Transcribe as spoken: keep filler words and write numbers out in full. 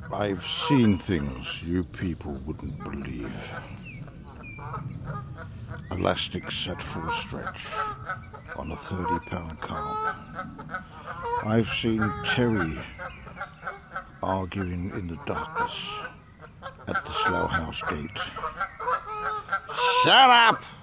I've seen things you people wouldn't believe. Elastic set full stretch on a thirty pound carp. I've seen Terry arguing in the darkness at the Slough House gate. Shut up!